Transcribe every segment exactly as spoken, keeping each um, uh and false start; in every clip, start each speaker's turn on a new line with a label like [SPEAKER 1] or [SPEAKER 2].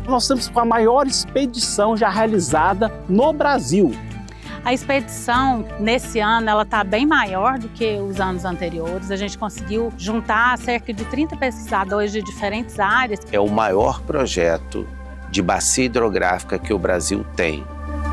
[SPEAKER 1] Nós estamos com a maior expedição já realizada no Brasil.
[SPEAKER 2] A expedição, nesse ano, ela está bem maior do que os anos anteriores. A gente conseguiu juntar cerca de trinta pesquisadores de diferentes áreas.
[SPEAKER 3] É o maior projeto de bacia hidrográfica que o Brasil tem.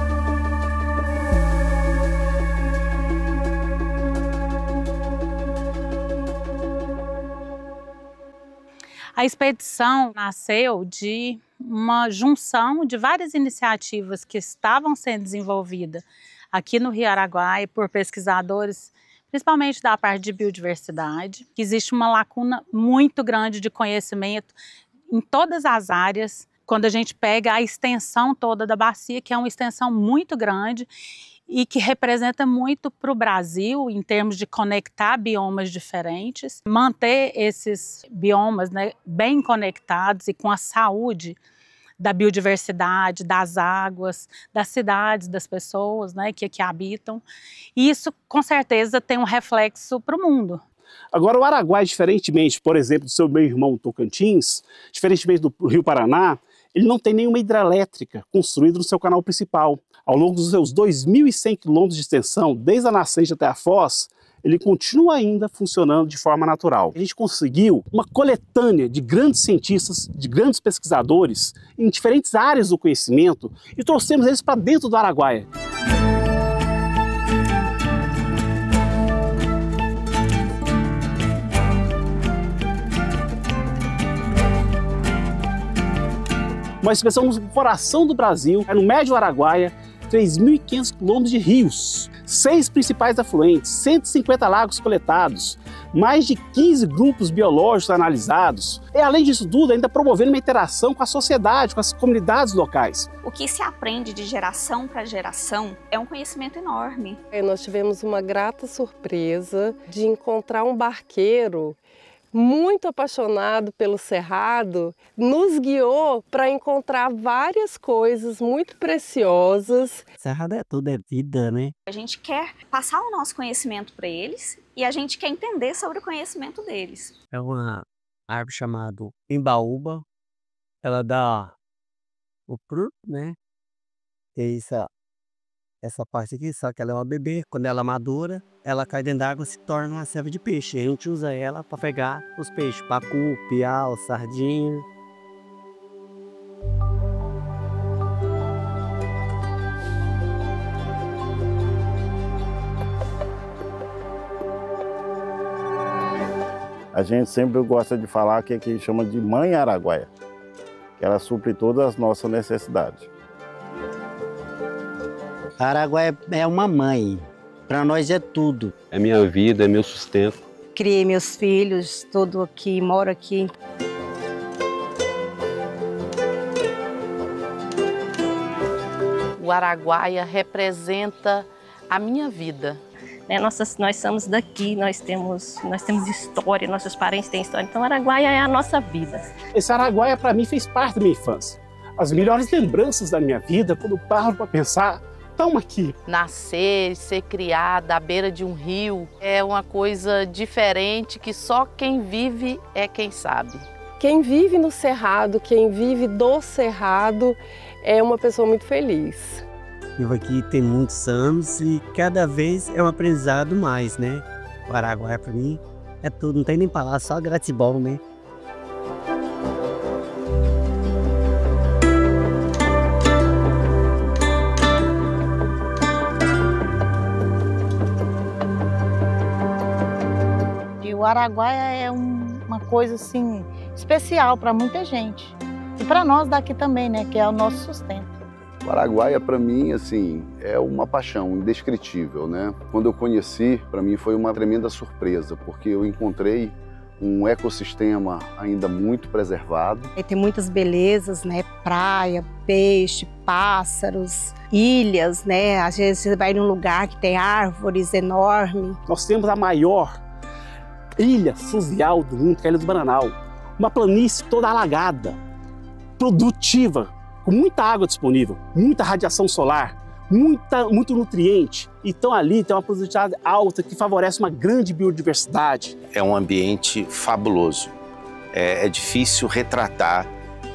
[SPEAKER 2] A expedição nasceu de uma junção de várias iniciativas que estavam sendo desenvolvidas aqui no Rio Araguaia por pesquisadores, principalmente da parte de biodiversidade. Existe uma lacuna muito grande de conhecimento em todas as áreas, quando a gente pega a extensão toda da bacia, que é uma extensão muito grande e que representa muito para o Brasil em termos de conectar biomas diferentes, manter esses biomas, né, bem conectados e com a saúde da biodiversidade, das águas, das cidades, das pessoas, né, que aqui habitam. E isso, com certeza, tem um reflexo para o mundo.
[SPEAKER 1] Agora, o Araguaia, diferentemente, por exemplo, do seu meio-irmão Tocantins, diferentemente do Rio Paraná, ele não tem nenhuma hidrelétrica construída no seu canal principal. Ao longo dos seus dois mil e cem quilômetros de extensão, desde a nascente até a foz, ele continua ainda funcionando de forma natural. A gente conseguiu uma coletânea de grandes cientistas, de grandes pesquisadores em diferentes áreas do conhecimento e trouxemos eles para dentro do Araguaia. Nós pensamos no coração do Brasil, no Médio Araguaia, três mil e quinhentos quilômetros de rios, seis principais afluentes, cento e cinquenta lagos coletados, mais de quinze grupos biológicos analisados. E além disso tudo, ainda promovendo uma interação com a sociedade, com as comunidades locais.
[SPEAKER 4] O que se aprende de geração para geração é um conhecimento enorme.
[SPEAKER 5] Nós tivemos uma grata surpresa de encontrar um barqueiro muito apaixonado pelo Cerrado, nos guiou para encontrar várias coisas muito preciosas.
[SPEAKER 6] Cerrado é tudo, é vida, né?
[SPEAKER 4] A gente quer passar o nosso conhecimento para eles e a gente quer entender sobre o conhecimento deles.
[SPEAKER 6] É uma árvore chamada imbaúba, ela dá o fruto, né? E essa, essa parte aqui, só que ela é uma bebê, quando ela madura, ela cai dentro d'água e se torna uma serva de peixe. A gente usa ela para pegar os peixes, pacu, piau, sardinha.
[SPEAKER 7] A gente sempre gosta de falar que aqui chama de Mãe Araguaia, que ela supre todas as nossas necessidades.
[SPEAKER 6] A Araguaia é uma mãe. Para nós é tudo.
[SPEAKER 8] É minha vida, é meu sustento.
[SPEAKER 9] Criei meus filhos, tudo aqui, moro aqui.
[SPEAKER 10] O Araguaia representa a minha vida.
[SPEAKER 11] Né, nossas, nós somos daqui, nós temos, nós temos história, nossos parentes têm história. Então, Araguaia é a nossa vida.
[SPEAKER 1] Esse Araguaia, para mim, fez parte da minha infância. As melhores lembranças da minha vida, quando eu paro para pensar, estão aqui.
[SPEAKER 10] Nascer, ser criada à beira de um rio é uma coisa diferente que só quem vive é quem sabe.
[SPEAKER 5] Quem vive no Cerrado, quem vive do Cerrado é uma pessoa muito feliz.
[SPEAKER 6] Eu aqui tem muitos anos e cada vez é um aprendizado mais, né? O Araguaia para mim é tudo, não tem nem palavra, só gratidão, né?
[SPEAKER 12] O Araguaia é um, uma coisa assim especial para muita gente e para nós daqui também, né, que é o nosso sustento.
[SPEAKER 13] O Araguaia para mim assim é uma paixão indescritível, né? Quando eu conheci, para mim foi uma tremenda surpresa, porque eu encontrei um ecossistema ainda muito preservado.
[SPEAKER 9] E tem muitas belezas, né? Praia, peixe, pássaros, ilhas, né? Às vezes você vai num lugar que tem árvores enormes.
[SPEAKER 1] Nós temos a maior ilha fluvial do mundo, que é a Ilha do Bananal. Uma planície toda alagada, produtiva, com muita água disponível, muita radiação solar, muita, muito nutriente. Então ali tem uma produtividade alta que favorece uma grande biodiversidade.
[SPEAKER 3] É um ambiente fabuloso. É, é difícil retratar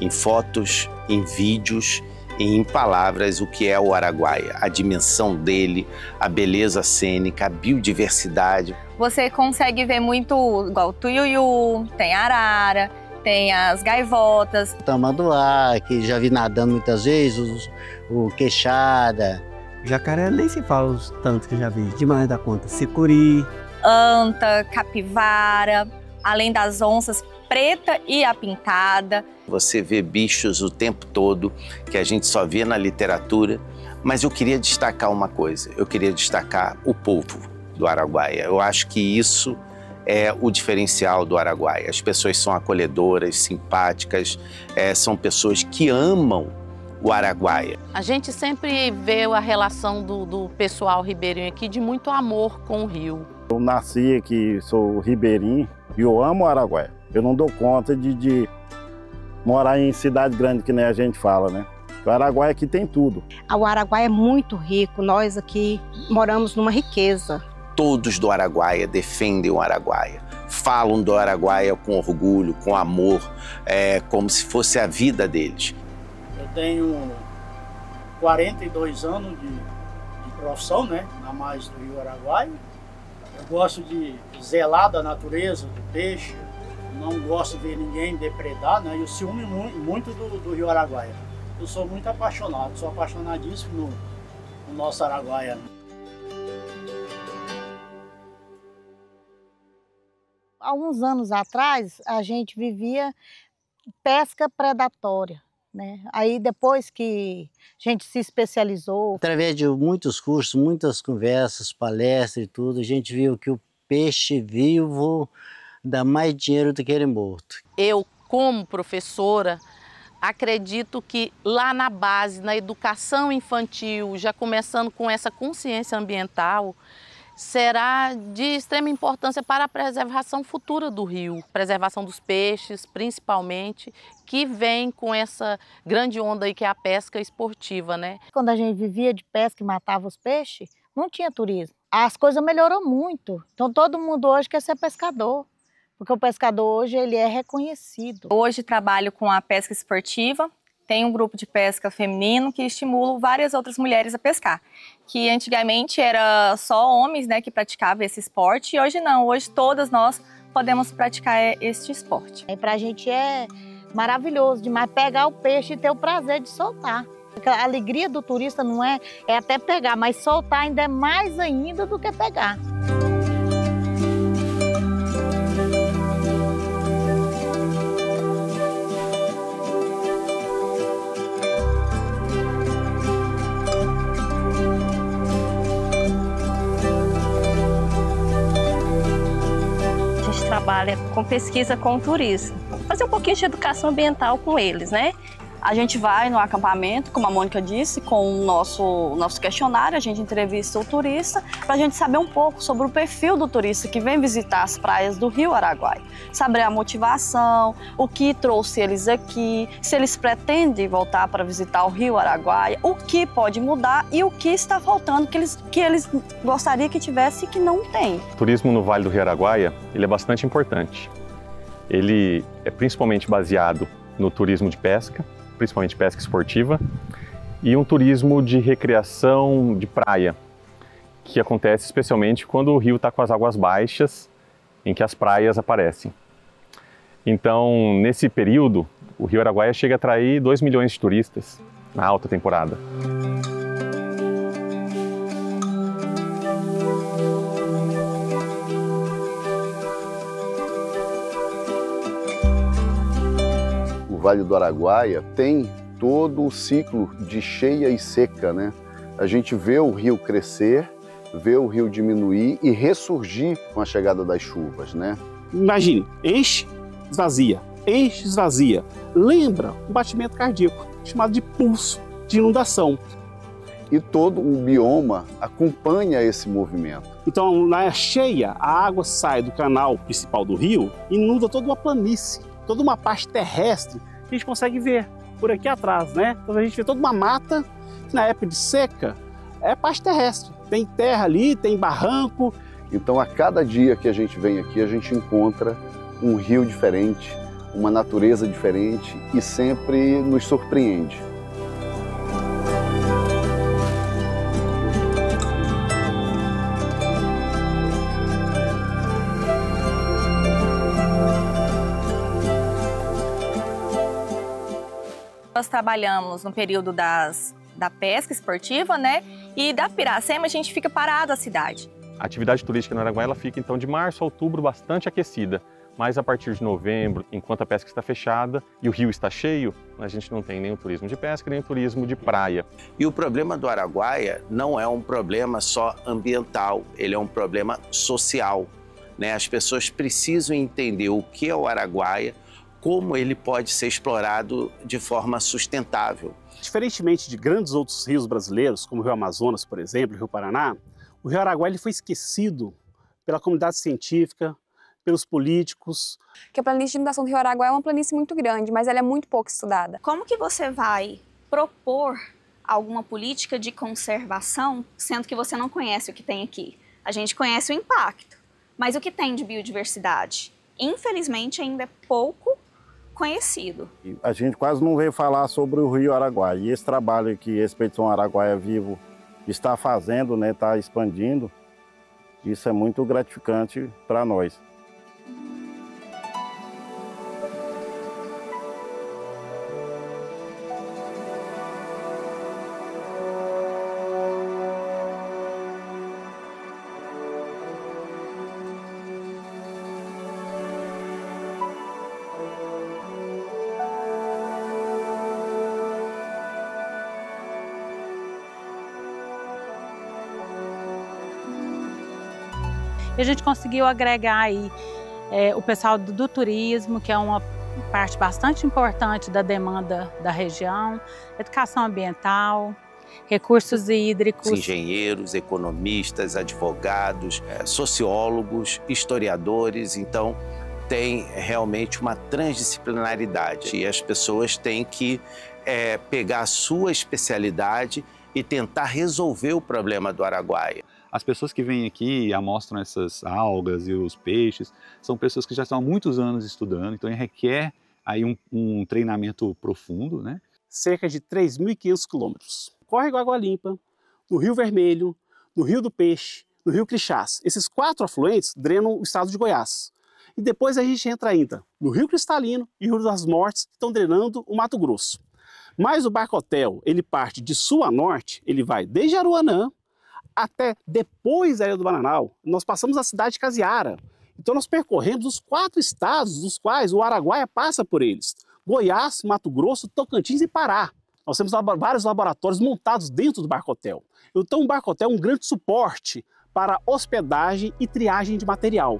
[SPEAKER 3] em fotos, em vídeos e em palavras o que é o Araguaia, a dimensão dele, a beleza cênica, a biodiversidade.
[SPEAKER 14] Você consegue ver muito, igual o tuiuiu, tem arara, tem as gaivotas.
[SPEAKER 15] Tamanduá, que já vi nadando muitas vezes, o, o queixada.
[SPEAKER 6] Jacaré nem se fala os tantos que eu já vi, demais da conta. Sicuri.
[SPEAKER 14] Anta, capivara, além das onças preta e a pintada.
[SPEAKER 3] Você vê bichos o tempo todo que a gente só vê na literatura, mas eu queria destacar uma coisa, eu queria destacar o povo do Araguaia. Eu acho que isso é o diferencial do Araguaia. As pessoas são acolhedoras, simpáticas, é, são pessoas que amam o Araguaia.
[SPEAKER 10] A gente sempre vê a relação do, do pessoal ribeirinho aqui de muito amor com o rio.
[SPEAKER 7] Eu nasci aqui, sou ribeirinho e eu amo o Araguaia. Eu não dou conta de, de morar em cidade grande, que nem a gente fala, né? O Araguaia aqui tem tudo.
[SPEAKER 9] O Araguaia é muito rico, nós aqui moramos numa riqueza.
[SPEAKER 3] Todos do Araguaia defendem o Araguaia, falam do Araguaia com orgulho, com amor, é, como se fosse a vida deles.
[SPEAKER 16] Eu tenho quarenta e dois anos de, de profissão, né, na margem do Rio Araguaia. Eu gosto de zelar da natureza, do peixe, não gosto de ver ninguém depredar, né, e eu ciúme muito do, do Rio Araguaia. Eu sou muito apaixonado, sou apaixonadíssimo no, no nosso Araguaia.
[SPEAKER 12] Há uns anos atrás, a gente vivia pesca predatória, né? Aí depois que a gente se especializou...
[SPEAKER 15] Através de muitos cursos, muitas conversas, palestras e tudo, a gente viu que o peixe vivo dá mais dinheiro do que ele morto.
[SPEAKER 10] Eu, como professora, acredito que lá na base, na educação infantil, já começando com essa consciência ambiental, será de extrema importância para a preservação futura do rio, preservação dos peixes, principalmente, que vem com essa grande onda aí que é a pesca esportiva, né?
[SPEAKER 12] Quando a gente vivia de pesca e matava os peixes, não tinha turismo. As coisas melhoraram muito. Então todo mundo hoje quer ser pescador, porque o pescador hoje ele é reconhecido.
[SPEAKER 14] Hoje trabalho com a pesca esportiva. Tem um grupo de pesca feminino que estimula várias outras mulheres a pescar. Que antigamente era só homens, né, que praticavam esse esporte, e hoje não, hoje todas nós podemos praticar este esporte.
[SPEAKER 12] E pra gente é maravilhoso demais pegar o peixe e ter o prazer de soltar. A alegria do turista não é, é até pegar, mas soltar ainda é mais ainda do que pegar.
[SPEAKER 11] Trabalha com pesquisa com o turista, fazer um pouquinho de educação ambiental com eles, né?
[SPEAKER 17] A gente vai no acampamento, como a Mônica disse, com o nosso, nosso questionário, a gente entrevista o turista para a gente saber um pouco sobre o perfil do turista que vem visitar as praias do Rio Araguaia. Saber a motivação, o que trouxe eles aqui, se eles pretendem voltar para visitar o Rio Araguaia, o que pode mudar e o que está faltando que eles, que eles gostariam que tivesse e que não tem.
[SPEAKER 8] O turismo no Vale do Rio Araguaia, ele é bastante importante. Ele é principalmente baseado no turismo de pesca, principalmente pesca esportiva, e um turismo de recreação de praia, que acontece especialmente quando o rio está com as águas baixas, em que as praias aparecem. Então, nesse período, o Rio Araguaia chega a atrair dois milhões de turistas na alta temporada.
[SPEAKER 13] O Vale do Araguaia tem todo o ciclo de cheia e seca, né? A gente vê o rio crescer, vê o rio diminuir e ressurgir com a chegada das chuvas, né?
[SPEAKER 1] Imagine, enche, esvazia, enche, esvazia. Lembra um batimento cardíaco, chamado de pulso de inundação.
[SPEAKER 13] E todo o bioma acompanha esse movimento.
[SPEAKER 1] Então, na cheia, a água sai do canal principal do rio e inunda toda uma planície, toda uma parte terrestre que a gente consegue ver por aqui atrás, né? Então a gente vê toda uma mata que na época de seca é parte terrestre. Tem terra ali, tem barranco.
[SPEAKER 13] Então a cada dia que a gente vem aqui, a gente encontra um rio diferente, uma natureza diferente e sempre nos surpreende.
[SPEAKER 14] Nós trabalhamos no período das, da pesca esportiva, né? E da Piracema a gente fica parado a cidade.
[SPEAKER 8] A atividade turística no Araguaia ela fica então de março a outubro bastante aquecida, mas a partir de novembro, enquanto a pesca está fechada e o rio está cheio, a gente não tem nem o turismo de pesca, nem o turismo de praia.
[SPEAKER 3] E o problema do Araguaia não é um problema só ambiental, ele é um problema social, né? As pessoas precisam entender o que é o Araguaia, como ele pode ser explorado de forma sustentável.
[SPEAKER 1] Diferentemente de grandes outros rios brasileiros, como o Rio Amazonas, por exemplo, o Rio Paraná, o Rio Araguaia ele foi esquecido pela comunidade científica, pelos políticos.
[SPEAKER 18] Que a planície de inundação do Rio Araguaia é uma planície muito grande, mas ela é muito pouco estudada.
[SPEAKER 4] Como que você vai propor alguma política de conservação, sendo que você não conhece o que tem aqui? A gente conhece o impacto, mas o que tem de biodiversidade? Infelizmente ainda é pouco conhecido.
[SPEAKER 7] A gente quase não veio falar sobre o Rio Araguaia. E esse trabalho que a Expedição Araguaia Vivo está fazendo, né, está expandindo, isso é muito gratificante para nós.
[SPEAKER 2] E a gente conseguiu agregar aí é, o pessoal do, do turismo, que é uma parte bastante importante da demanda da região, educação ambiental, recursos hídricos.
[SPEAKER 3] Engenheiros, economistas, advogados, sociólogos, historiadores, então tem realmente uma transdisciplinaridade e as pessoas têm que é, pegar a sua especialidade e tentar resolver o problema do Araguaia.
[SPEAKER 19] As pessoas que vêm aqui e amostram essas algas e os peixes são pessoas que já estão há muitos anos estudando, então requer aí um, um treinamento profundo, né?
[SPEAKER 1] Cerca de três mil e quinhentos quilômetros. Córrego Água Limpa, no Rio Vermelho, no Rio do Peixe, no Rio Crixás. Esses quatro afluentes drenam o estado de Goiás. E depois a gente entra ainda no Rio Cristalino e Rio das Mortes, que estão drenando o Mato Grosso. Mas o Barco Hotel, ele parte de sul a norte, ele vai desde Aruanã até depois da Ilha do Bananal. Nós passamos a cidade de Casiara. Então nós percorremos os quatro estados dos quais o Araguaia passa por eles. Goiás, Mato Grosso, Tocantins e Pará. Nós temos vários laboratórios montados dentro do Barco Hotel. Então o Barco Hotel é um grande suporte para hospedagem e triagem de material.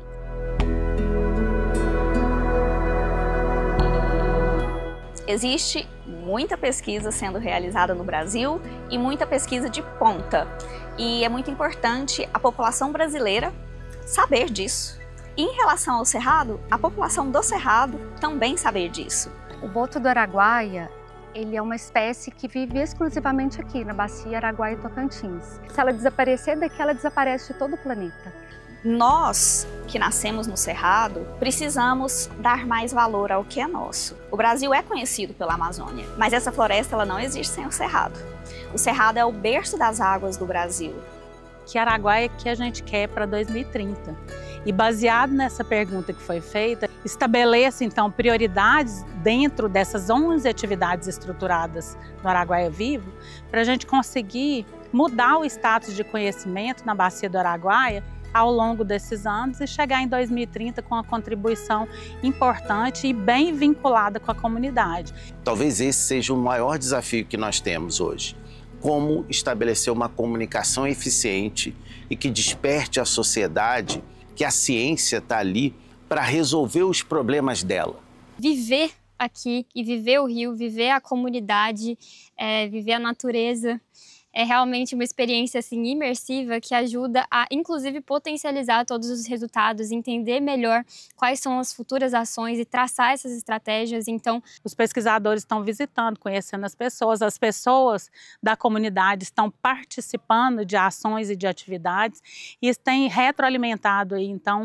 [SPEAKER 4] Existe muita pesquisa sendo realizada no Brasil e muita pesquisa de ponta. E é muito importante a população brasileira saber disso. E em relação ao Cerrado, a população do Cerrado também saber disso.
[SPEAKER 20] O boto do Araguaia, ele é uma espécie que vive exclusivamente aqui, na bacia Araguaia e Tocantins. Se ela desaparecer daqui, ela desaparece de todo o planeta.
[SPEAKER 4] Nós, que nascemos no Cerrado, precisamos dar mais valor ao que é nosso. O Brasil é conhecido pela Amazônia, mas essa floresta ela não existe sem o Cerrado. O Cerrado é o berço das águas do Brasil.
[SPEAKER 2] Que Araguaia que a gente quer para dois mil e trinta? E baseado nessa pergunta que foi feita, estabeleça então prioridades dentro dessas onze atividades estruturadas no Araguaia Vivo, para a gente conseguir mudar o status de conhecimento na bacia do Araguaia ao longo desses anos e chegar em dois mil e trinta com uma contribuição importante e bem vinculada com a comunidade.
[SPEAKER 3] Talvez esse seja o maior desafio que nós temos hoje. Como estabelecer uma comunicação eficiente e que desperte a sociedade que a ciência está ali para resolver os problemas dela.
[SPEAKER 21] Viver aqui e viver o rio, viver a comunidade, é, viver a natureza, é realmente uma experiência assim, imersiva que ajuda a, inclusive, potencializar todos os resultados, entender melhor quais são as futuras ações e traçar essas estratégias. Então,
[SPEAKER 2] os pesquisadores estão visitando, conhecendo as pessoas, as pessoas da comunidade estão participando de ações e de atividades e isso tem retroalimentado aí, então,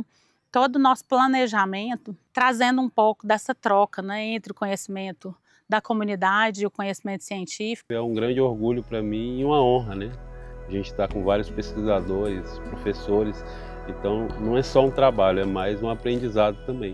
[SPEAKER 2] todo o nosso planejamento, trazendo um pouco dessa troca, né, entre o conhecimento da comunidade e o conhecimento científico.
[SPEAKER 5] É um grande orgulho para mim e uma honra, né? A gente está com vários pesquisadores, professores, então não é só um trabalho, é mais um aprendizado também.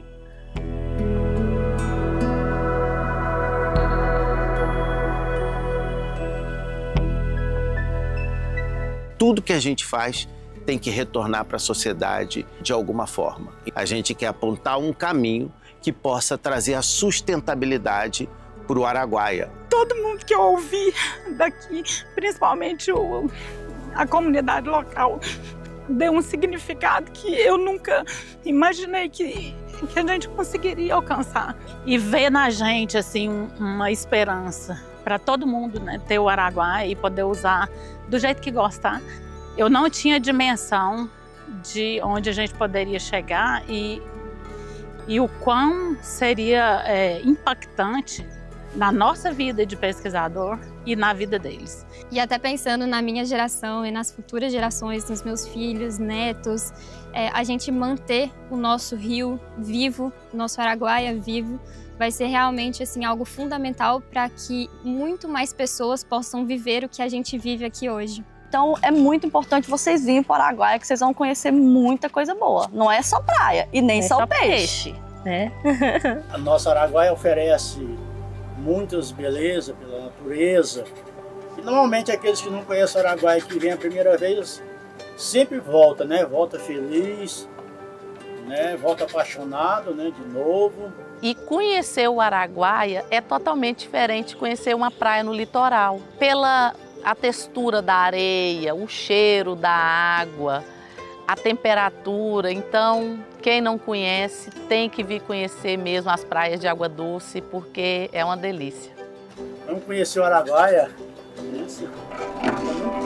[SPEAKER 3] Tudo que a gente faz tem que retornar para a sociedade de alguma forma. A gente quer apontar um caminho que possa trazer a sustentabilidade para o Araguaia.
[SPEAKER 22] Todo mundo que eu ouvi daqui, principalmente o, a comunidade local, deu um significado que eu nunca imaginei que, que a gente conseguiria alcançar.
[SPEAKER 2] E ver na gente assim, uma esperança para todo mundo, né, ter o Araguaia e poder usar do jeito que gostar. Eu não tinha dimensão de onde a gente poderia chegar e, e o quão seria é, impactante na nossa vida de pesquisador e na vida deles.
[SPEAKER 21] E até pensando na minha geração e nas futuras gerações, nos meus filhos, netos, é, a gente manter o nosso rio vivo, o nosso Araguaia vivo, vai ser realmente assim, algo fundamental para que muito mais pessoas possam viver o que a gente vive aqui hoje.
[SPEAKER 17] Então é muito importante vocês virem para o Araguaia, que vocês vão conhecer muita coisa boa. Não é só praia e nem é só, só peixe. peixe. Né?
[SPEAKER 16] A nossa Araguaia oferece muitas belezas pela natureza. E normalmente aqueles que não conhecem o Araguaia, que vêm a primeira vez, sempre volta, né? Volta feliz, né? Volta apaixonado, né? De novo.
[SPEAKER 10] E conhecer o Araguaia é totalmente diferente de conhecer uma praia no litoral. Pela a textura da areia, o cheiro da água, a temperatura. Então, quem não conhece tem que vir conhecer mesmo as praias de água doce, porque é uma delícia.
[SPEAKER 16] Vamos conhecer o Araguaia? Isso.